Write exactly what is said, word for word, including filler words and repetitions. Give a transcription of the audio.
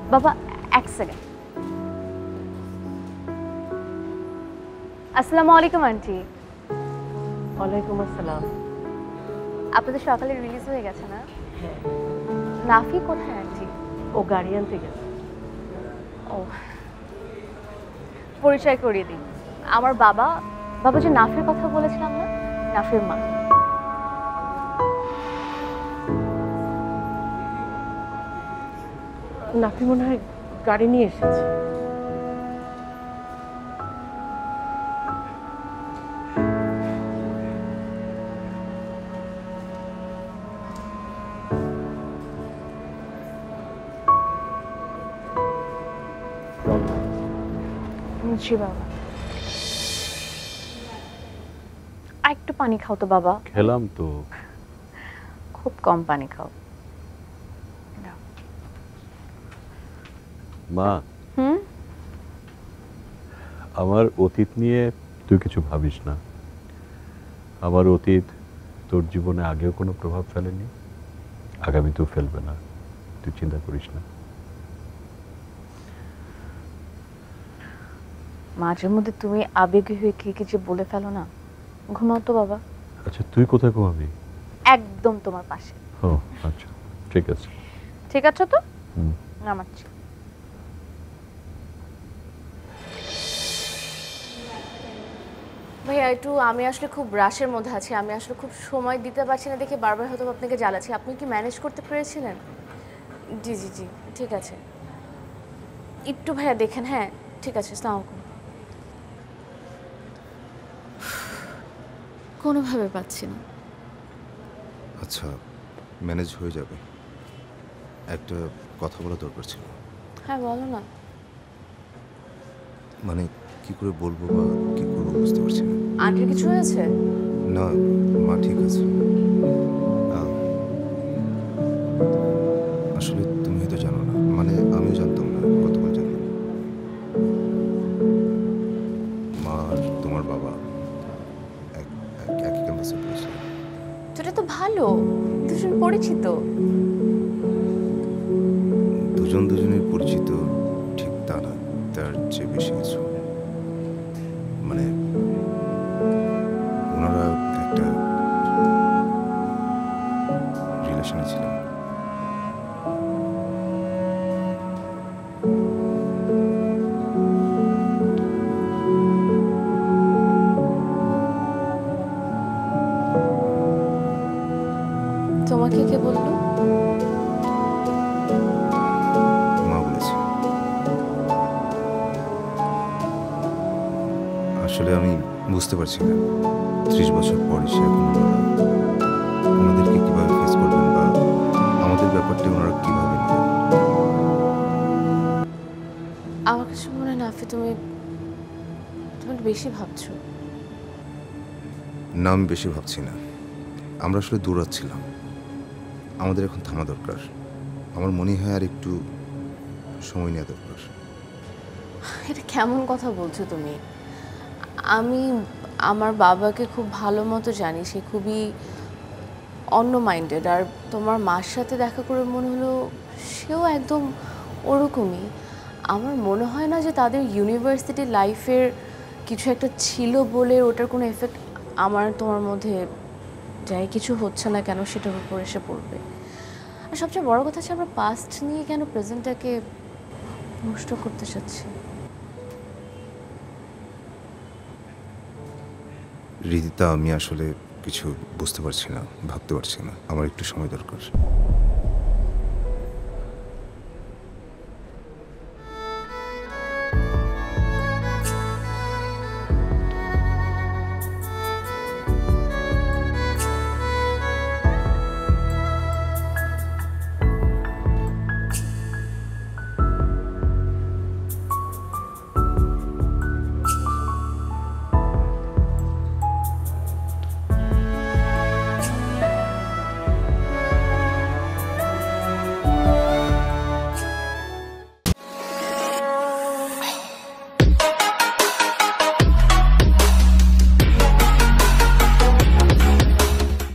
বাবা এক সেকেন্ড। আসসালামু আলাইকুম আন্টি। ওয়ালাইকুম আসসালাম। আপনাদের সকালে রিলিজ হয়ে গেছে না? হ্যাঁ। নাফি কোথায় আন্টি? ও গাড়ি আনতে গেছে। ও, পরিচয় করিয়ে দিই, আমার বাবা। বাবা যে নাফির কথা বলেছিলাম না, নাফির মা। নাফি মনে হয় গাড়ি নিয়ে এসেছে। জি বাবা। একটু পানি খাও তো বাবা। খেলাম তো। খুব কম পানি খাও। মা, হুম, আমার অতীত নিয়ে তুই কিছু ভাবিস না। আমার অতীত তোর জীবনে আগেও কোনো প্রভাব ফেলেনি, আগামীতেও ফেলবে না। তুই চিন্তা করিস না। মাঝে মধ্যে তুমি আবেগী হয়ে কি কি যে বলে ফেলো না। ঘুমাও তো বাবা। আচ্ছা, তুই কোথায় ঘুমাবি? একদম তোমার পাশে। ও আচ্ছা, ঠিক আছে। ঠিক আছে তো? হুম। নামাচ্ছি। ভাইয়া একটু, আমি আসলে খুব রাশের মধ্যে আছি, আমি আসলে খুব সময় দিতে পারছি না দেখে বারবার হয়তো আপনাকে জ্বালাচ্ছি। আপনি কি ম্যানেজ করতে পেরেছিলেন? জি জি জি ঠিক আছে, একটু ভাইয়া দেখেন। হ্যাঁ ঠিক আছে, আসসালামু আলাইকুম। কোনোভাবে পাচ্ছি না। আচ্ছা, ম্যানেজ হয়ে যাবে। একটা কথা বলা দরকার ছিল। হ্যাঁ বলো না। মানে কি করে বলবো বা কি করবো বুঝতে পারছি না। আন্টির কিছু হয়েছে? না, মা ঠিক আছে। আসলে তুমি হয়তো জানো না, মানে আমিও জানতাম না, গতকাল জানলাম। মা আর তোমার বাবা একই ক্যাম্পাসে পড়েছে। সেটা তো ভালো, দুজন পরিচিত। দুজন দুজনের পরিচিত ঠিক তা না, তার চেয়ে বেশি কিছু। মানে ওনারা একটা রিলেশনে ছিলেন। তোমাকে কে বললো? মা বলেছে। আসলে আমি বুঝতে পারছি না, ত্রিশ বছর পর এসে এখন ওনারা আমাদেরকে কিভাবে ফেস করবেন বা আমাদের ব্যাপারটা ওনারা কিভাবে নেবেন। আমার কাছে মনে হয় নাফি, তুমি তুমি বেশি ভাবছো। না, আমি বেশি ভাবছি না। আমরা আসলে দৌড়াচ্ছিলাম, আমাদের এখন থামা দরকার। আমার মনে হয় আর একটু সময় নেওয়া দরকার। এটা কেমন কথা বলছো তুমি? আমি আমার বাবাকে খুব ভালো মতো জানি, সে খুবই অন্য মাইন্ডেড। আর তোমার মার সাথে দেখা করে মনে হলো সেও একদম ওরকমই। আমার মনে হয় না যে তাদের ইউনিভার্সিটি লাইফের কিছু একটা ছিল বলে ওটার কোনো এফেক্ট আমার তোমার মধ্যে যাই কিছু হচ্ছে না কেন সেটার উপর এসে পড়বে। আর সবচেয়ে বড় কথা হচ্ছে আমরা পাস্ট নিয়ে কেন প্রেজেন্টটাকে নষ্ট করতে চাচ্ছি। রীতিতা, আমি আসলে কিছু বুঝতে পারছি না, ভাবতে পারছি না। আমার একটু সময় দরকার।